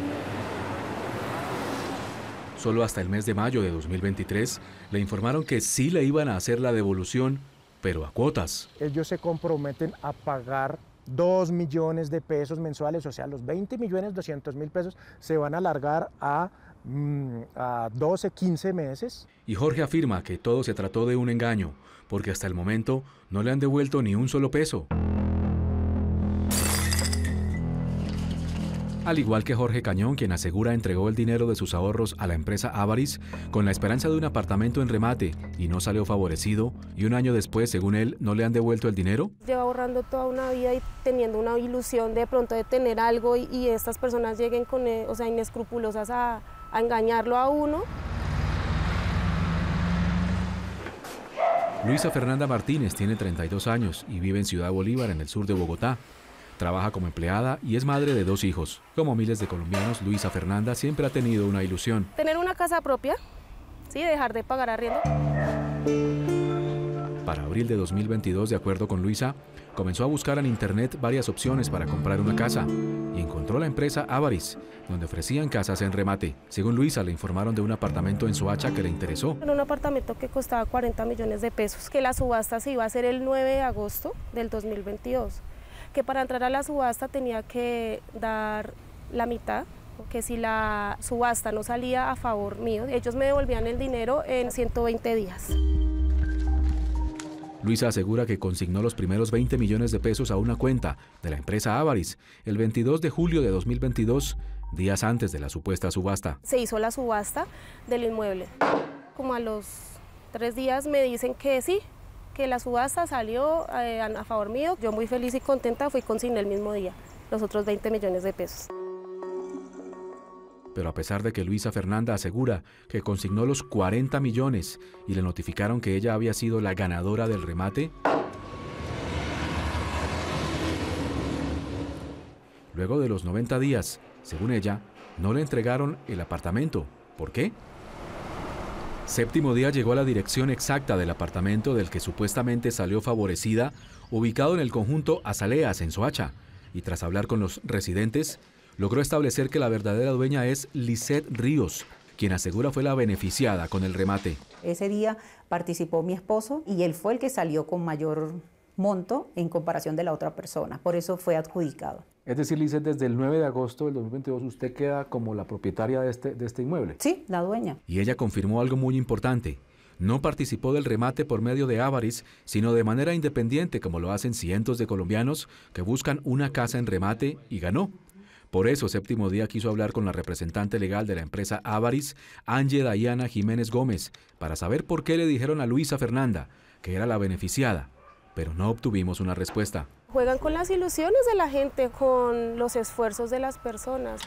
Solo hasta el mes de mayo de dos mil veintitrés le informaron que sí le iban a hacer la devolución, pero a cuotas. Ellos se comprometen a pagar dos millones de pesos mensuales, o sea, los veinte millones doscientos mil pesos se van a alargar a, mm, a doce, quince meses. Y Jorge afirma que todo se trató de un engaño, porque hasta el momento no le han devuelto ni un solo peso. Al igual que Jorge Cañón, quien asegura entregó el dinero de sus ahorros a la empresa Avaris con la esperanza de un apartamento en remate y no salió favorecido, y un año después, según él, no le han devuelto el dinero. Lleva ahorrando toda una vida y teniendo una ilusión de pronto de tener algo y, y estas personas lleguen con, o sea, inescrupulosas a, a engañarlo a uno. Luisa Fernanda Martínez tiene treinta y dos años y vive en Ciudad Bolívar, en el sur de Bogotá. Trabaja como empleada y es madre de dos hijos. Como miles de colombianos, Luisa Fernanda siempre ha tenido una ilusión. Tener una casa propia, sí, dejar de pagar arriendo. Para abril de dos mil veintidós, de acuerdo con Luisa, comenzó a buscar en internet varias opciones para comprar una casa y encontró la empresa Avaris, donde ofrecían casas en remate. Según Luisa, le informaron de un apartamento en Soacha que le interesó. Era un apartamento que costaba cuarenta millones de pesos, que la subasta se iba a hacer el nueve de agosto del dos mil veintidós, que para entrar a la subasta tenía que dar la mitad, que si la subasta no salía a favor mío, ellos me devolvían el dinero en ciento veinte días. Luisa asegura que consignó los primeros veinte millones de pesos a una cuenta de la empresa Avaris el veintidós de julio de dos mil veintidós, días antes de la supuesta subasta. Se hizo la subasta del inmueble. Como a los tres días me dicen que sí, que la subasta salió eh, a favor mío. Yo muy feliz y contenta fui consigné el mismo día los otros veinte millones de pesos. Pero a pesar de que Luisa Fernanda asegura que consignó los cuarenta millones y le notificaron que ella había sido la ganadora del remate, luego de los noventa días, según ella, no le entregaron el apartamento. ¿Por qué? Séptimo Día llegó a la dirección exacta del apartamento del que supuestamente salió favorecida, ubicado en el conjunto Azaleas, en Soacha, y tras hablar con los residentes, logró establecer que la verdadera dueña es Lisette Ríos, quien asegura fue la beneficiada con el remate. Ese día participó mi esposo y él fue el que salió con mayor monto en comparación de la otra persona, por eso fue adjudicado. Es decir, Lisette, desde el nueve de agosto del dos mil veintidós usted queda como la propietaria de este, de este inmueble. Sí, la dueña. Y ella confirmó algo muy importante. No participó del remate por medio de Avaris, sino de manera independiente, como lo hacen cientos de colombianos que buscan una casa en remate y ganó. Por eso, Séptimo Día quiso hablar con la representante legal de la empresa Avaris, Angie Dayana Jiménez Gómez, para saber por qué le dijeron a Luisa Fernanda que era la beneficiada, pero no obtuvimos una respuesta. Juegan con las ilusiones de la gente, con los esfuerzos de las personas.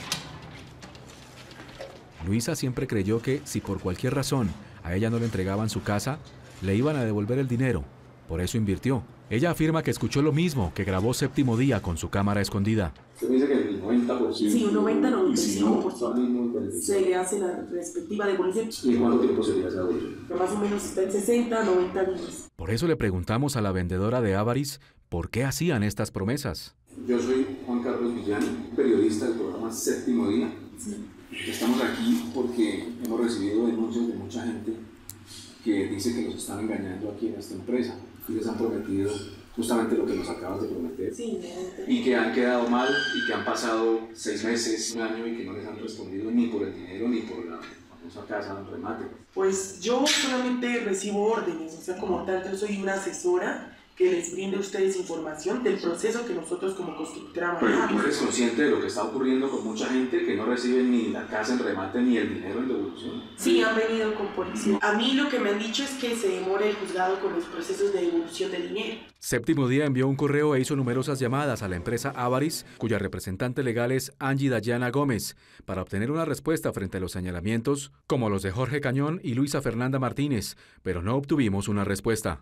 Luisa siempre creyó que, si por cualquier razón a ella no le entregaban su casa, le iban a devolver el dinero. Por eso invirtió. Ella afirma que escuchó lo mismo que grabó Séptimo Día con su cámara escondida. Usted dice que el noventa por ciento. Sí, un noventa a noventa y cinco por ciento se le hace la respectiva devolución. ¿Y cuánto tiempo se le hace la devolución? Más o menos está en sesenta, noventa días. Por eso le preguntamos a la vendedora de Avaris por qué hacían estas promesas. Yo soy Juan Carlos Villani, periodista del programa Séptimo Día. Sí. Estamos aquí porque hemos recibido denuncias de mucha gente que dice que los están engañando aquí en esta empresa y les han prometido justamente lo que nos acabas de prometer. Sí, y que han quedado mal y que han pasado seis meses, un año y que no les han respondido ni por el dinero ni por la famosa casa en remate. Pues yo solamente recibo órdenes, o sea, como tal, yo soy una asesora que les brinde a ustedes información del proceso que nosotros como constructora manejamos. Pero tú eres consciente de lo que está ocurriendo con mucha gente que no recibe ni la casa en remate ni el dinero en devolución. Sí, han venido con policía. A mí lo que me han dicho es que se demora el juzgado con los procesos de devolución de dinero. Séptimo Día envió un correo e hizo numerosas llamadas a la empresa Avaris, cuya representante legal es Angie Dayana Gómez, para obtener una respuesta frente a los señalamientos, como los de Jorge Cañón y Luisa Fernanda Martínez, pero no obtuvimos una respuesta.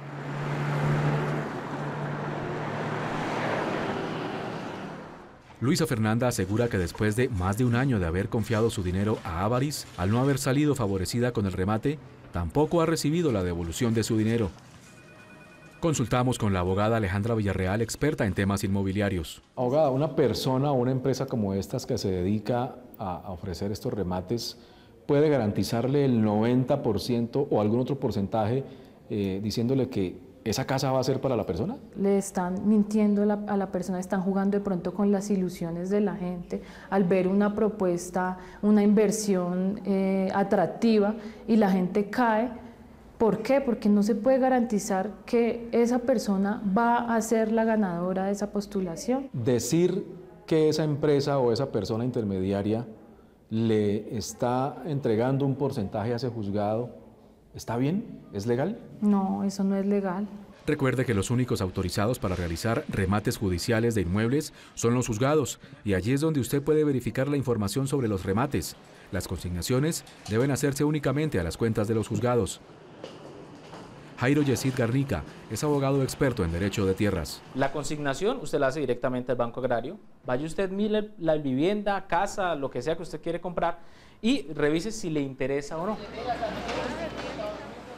Luisa Fernanda asegura que después de más de un año de haber confiado su dinero a Avaris, al no haber salido favorecida con el remate, tampoco ha recibido la devolución de su dinero. Consultamos con la abogada Alejandra Villarreal, experta en temas inmobiliarios. Abogada, una persona o una empresa como estas que se dedica a ofrecer estos remates, ¿puede garantizarle el noventa por ciento o algún otro porcentaje eh, diciéndole que esa casa va a ser para la persona? Le están mintiendo a la, a la persona, están jugando de pronto con las ilusiones de la gente al ver una propuesta, una inversión eh, atractiva y la gente cae. ¿Por qué? Porque no se puede garantizar que esa persona va a ser la ganadora de esa postulación. Decir que esa empresa o esa persona intermediaria le está entregando un porcentaje a ese juzgado, ¿está bien? ¿Es legal? No, eso no es legal. Recuerde que los únicos autorizados para realizar remates judiciales de inmuebles son los juzgados, y allí es donde usted puede verificar la información sobre los remates. Las consignaciones deben hacerse únicamente a las cuentas de los juzgados. Jairo Yesid Garnica es abogado experto en derecho de tierras. La consignación usted la hace directamente al Banco Agrario. Vaya usted, mire la vivienda, casa, lo que sea que usted quiere comprar y revise si le interesa o no.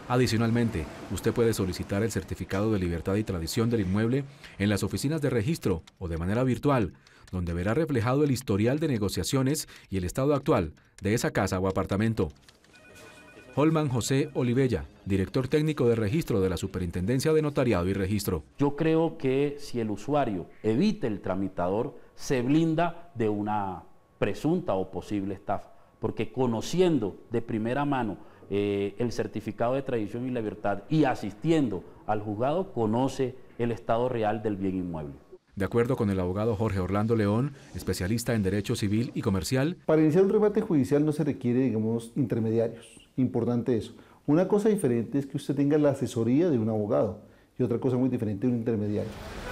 Adicionalmente, usted puede solicitar el certificado de libertad y tradición del inmueble en las oficinas de registro o de manera virtual, donde verá reflejado el historial de negociaciones y el estado actual de esa casa o apartamento. Holman José Olivella, director técnico de registro de la Superintendencia de Notariado y Registro. Yo creo que si el usuario evita el tramitador, se blinda de una presunta o posible estafa, porque conociendo de primera mano eh, el certificado de tradición y libertad y asistiendo al juzgado, conoce el estado real del bien inmueble. De acuerdo con el abogado Jorge Orlando León, especialista en Derecho Civil y Comercial, para iniciar un remate judicial no se requiere, digamos, intermediarios. Importante eso. Una cosa diferente es que usted tenga la asesoría de un abogado y otra cosa muy diferente de un intermediario.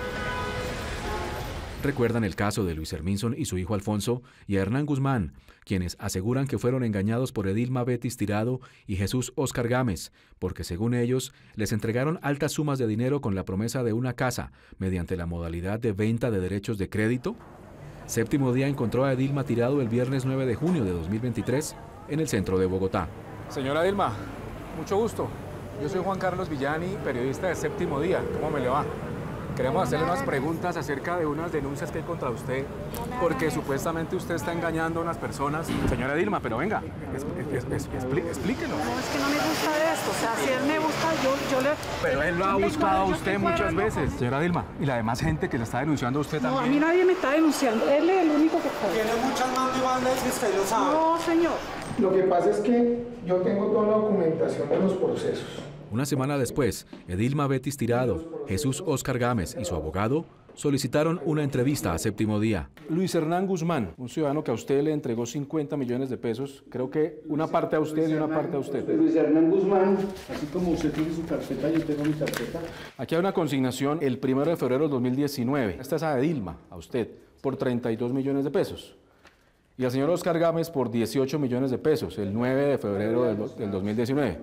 Recuerdan el caso de Luis Herminson y su hijo Alfonso y a Hernán Guzmán, quienes aseguran que fueron engañados por Edilma Betis Tirado y Jesús Óscar Gámez, porque según ellos, les entregaron altas sumas de dinero con la promesa de una casa mediante la modalidad de venta de derechos de crédito. Séptimo Día encontró a Edilma Tirado el viernes nueve de junio de dos mil veintitrés en el centro de Bogotá. Señora Dilma, mucho gusto. Yo soy Juan Carlos Villani, periodista de Séptimo Día. ¿Cómo me le va? Queremos hacerle unas preguntas acerca de unas denuncias que hay contra usted, porque supuestamente usted está engañando a unas personas. Señora Dilma, pero venga, es, es, es, explí, explíquenos. No, es que no me gusta esto, o sea, si él me busca, yo, yo le... Pero él lo ha buscado a usted muchas veces. Señora Dilma, y la demás gente que le está denunciando a usted también. No, a mí nadie me está denunciando, él es el único que está. Tiene muchas más demandas y usted lo sabe. No, señor. Lo que pasa es que yo tengo toda la documentación de los procesos. Una semana después, Edilma Betis Tirado, Jesús Óscar Gámez y su abogado solicitaron una entrevista a Séptimo Día. Luis Hernán Guzmán, un ciudadano que a usted le entregó cincuenta millones de pesos, creo que una parte a usted y una parte a usted. Luis Hernán Guzmán, así como usted tiene su carpeta, yo tengo mi carpeta. Aquí hay una consignación el primero de febrero del dos mil diecinueve. Esta es a Edilma, a usted, por treinta y dos millones de pesos. Y al señor Óscar Gámez por dieciocho millones de pesos, el nueve de febrero del, del dos mil diecinueve.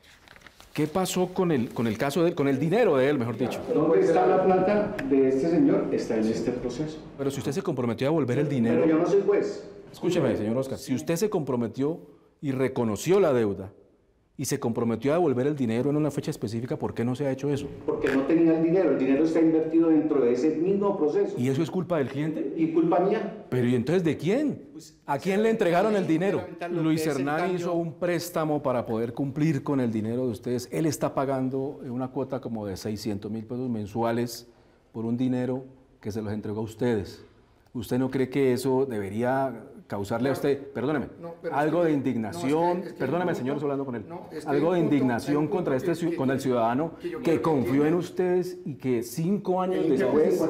¿Qué pasó con el, con el caso de él, con el dinero de él, mejor dicho? ¿Dónde está la plata de este señor? Está en este proceso. Pero si usted se comprometió a devolver el dinero... Pero yo no soy juez. Escúcheme, señor Óscar, si usted se comprometió y reconoció la deuda y se comprometió a devolver el dinero en una fecha específica, ¿por qué no se ha hecho eso? Porque no tenía el dinero, el dinero está invertido dentro de ese mismo proceso. ¿Y eso es culpa del cliente? ¿Y culpa mía? Pero ¿y entonces de quién? ¿A quién le entregaron el dinero? Luis Hernán hizo un préstamo para poder cumplir con el dinero de ustedes. Él está pagando una cuota como de seiscientos mil pesos mensuales por un dinero que se los entregó a ustedes. ¿Usted no cree que eso debería causarle a usted, perdóneme, no, algo de indignación, no, es que, es que perdóneme, señor, estoy hablando con él, no, es algo de indignación punto, contra este, que, con el ciudadano que, que confió en ustedes y que cinco años después...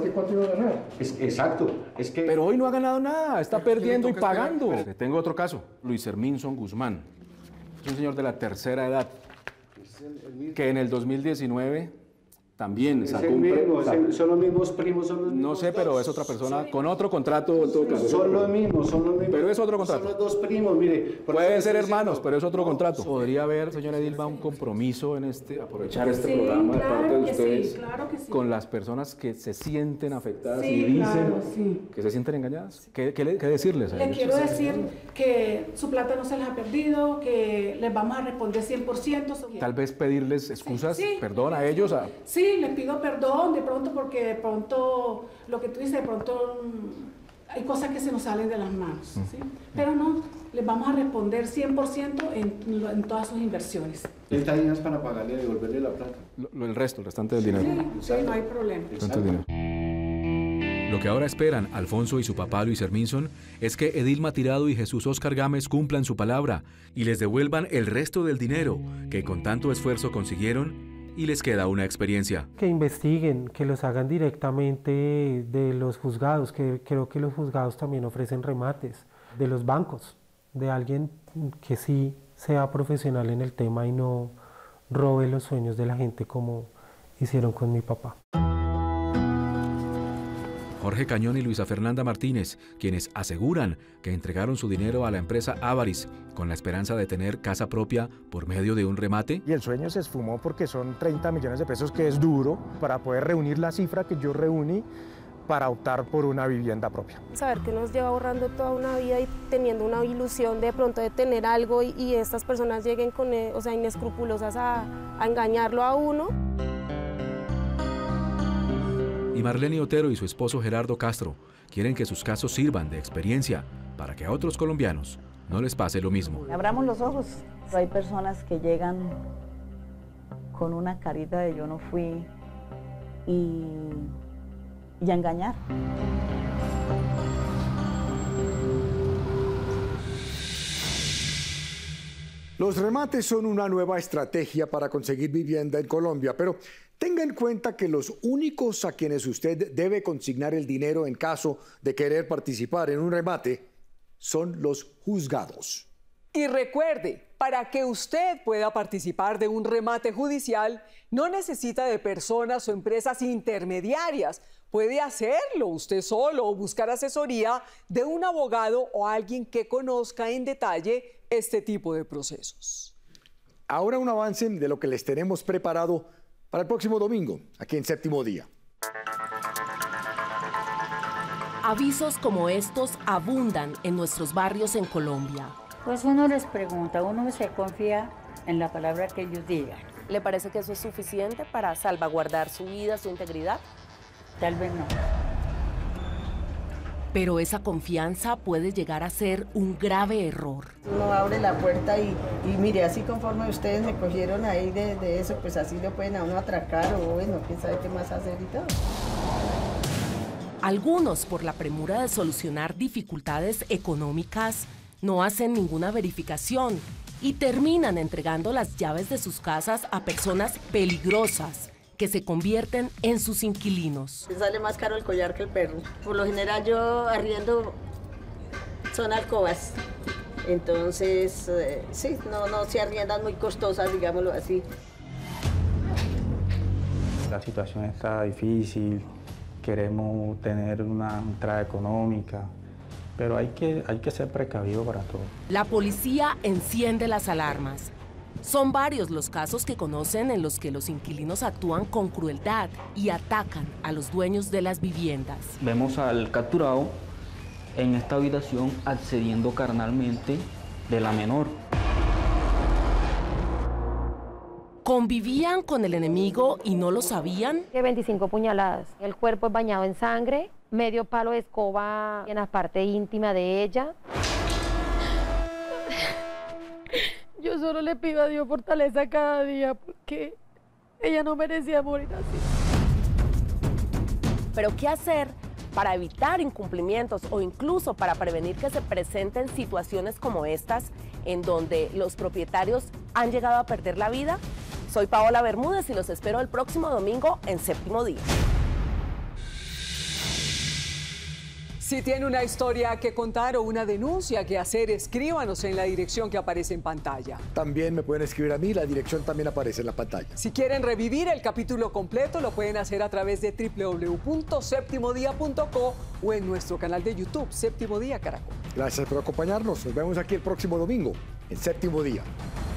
Es, exacto, es que... Pero hoy no ha ganado nada, está perdiendo y pagando. Esperar. Tengo otro caso, Luis Herminson Guzmán, es un señor de la tercera edad, que en el dos mil diecinueve... También sacó un mismo, sacó, son los mismos primos, son los mismos. No sé, dos. Pero es otra persona con otro contrato en todo caso. Son los mismos, son los mismos. Pero es otro contrato. Son los dos primos, mire. Pueden ser hermanos, diciendo, pero es otro contrato. ¿Podría haber, señora Edilma, un compromiso en este, aprovechar este sí, programa claro de parte de ustedes sí, claro que sí. con las personas que se sienten afectadas sí, y dicen claro, sí. que se sienten engañadas? ¿Qué, qué, qué decirles a Le ellos? quiero decir que su plata no se les ha perdido, que les vamos a responder cien por ciento. Tal vez pedirles excusas, sí, sí. perdón a ellos. A... Sí, les pido perdón. De pronto, porque de pronto, lo que tú dices, de pronto mmm, hay cosas que se nos salen de las manos, ¿sí? Pero no, les vamos a responder cien por ciento en, en todas sus inversiones. treinta días para pagarle y devolverle la plata. Lo, el resto, el restante del dinero. Sí, sí, no hay problema. El restante del dinero. Lo que ahora esperan Alfonso y su papá Luis Herminson es que Edilma Tirado y Jesús Óscar Gámez cumplan su palabra y les devuelvan el resto del dinero que con tanto esfuerzo consiguieron y les queda una experiencia. Que investiguen, que los hagan directamente de los juzgados, que creo que los juzgados también ofrecen remates, de los bancos, de alguien que sí sea profesional en el tema y no robe los sueños de la gente como hicieron con mi papá. Jorge Cañón y Luisa Fernanda Martínez, quienes aseguran que entregaron su dinero a la empresa Avaris con la esperanza de tener casa propia por medio de un remate. Y el sueño se esfumó porque son treinta millones de pesos, que es duro, para poder reunir la cifra que yo reuní para optar por una vivienda propia. Saber que nos lleva ahorrando toda una vida y teniendo una ilusión de pronto de tener algo y, y estas personas lleguen con, o sea, inescrupulosas a, a engañarlo a uno. Y Marlene Otero y su esposo Gerardo Castro quieren que sus casos sirvan de experiencia para que a otros colombianos no les pase lo mismo. Abramos los ojos. Hay personas que llegan con una carita de yo no fui y, y a engañar. Los remates son una nueva estrategia para conseguir vivienda en Colombia, pero tenga en cuenta que los únicos a quienes usted debe consignar el dinero en caso de querer participar en un remate son los juzgados. Y recuerde, para que usted pueda participar de un remate judicial, no necesita de personas o empresas intermediarias. Puede hacerlo usted solo o buscar asesoría de un abogado o alguien que conozca en detalle este tipo de procesos. Ahora un avance de lo que les tenemos preparado para el próximo domingo, aquí en Séptimo Día. Avisos como estos abundan en nuestros barrios en Colombia. Pues uno les pregunta, uno se confía en la palabra que ellos digan. ¿Le parece que eso es suficiente para salvaguardar su vida, su integridad? Tal vez no. Pero esa confianza puede llegar a ser un grave error. Uno abre la puerta y, y mire, así conforme ustedes me cogieron ahí de, de eso, pues así lo pueden a uno atracar o bueno, quién sabe qué más hacer y todo. Algunos, por la premura de solucionar dificultades económicas, no hacen ninguna verificación y terminan entregando las llaves de sus casas a personas peligrosas que se convierten en sus inquilinos. Sale más caro el collar que el perro. Por lo general yo arriendo, son alcobas, entonces eh, sí, no, no se arriendan muy costosas, digámoslo así. La situación está difícil, queremos tener una entrada económica, pero hay que, hay que ser precavido para todo. La policía enciende las alarmas. Son varios los casos que conocen en los que los inquilinos actúan con crueldad y atacan a los dueños de las viviendas. Vemos al capturado en esta habitación accediendo carnalmente de la menor. ¿Convivían con el enemigo y no lo sabían? veinticinco puñaladas. El cuerpo es bañado en sangre, medio palo de escoba en la parte íntima de ella. Yo solo le pido a Dios fortaleza cada día porque ella no merecía morir así. Pero ¿qué hacer para evitar incumplimientos o incluso para prevenir que se presenten situaciones como estas en donde los propietarios han llegado a perder la vida? Soy Paola Bermúdez y los espero el próximo domingo en Séptimo Día. Si tiene una historia que contar o una denuncia que hacer, escríbanos en la dirección que aparece en pantalla. También me pueden escribir a mí, la dirección también aparece en la pantalla. Si quieren revivir el capítulo completo, lo pueden hacer a través de doble u doble u doble u punto séptimo día punto co o en nuestro canal de YouTube, Séptimo Día Caracol. Gracias por acompañarnos. Nos vemos aquí el próximo domingo en Séptimo Día.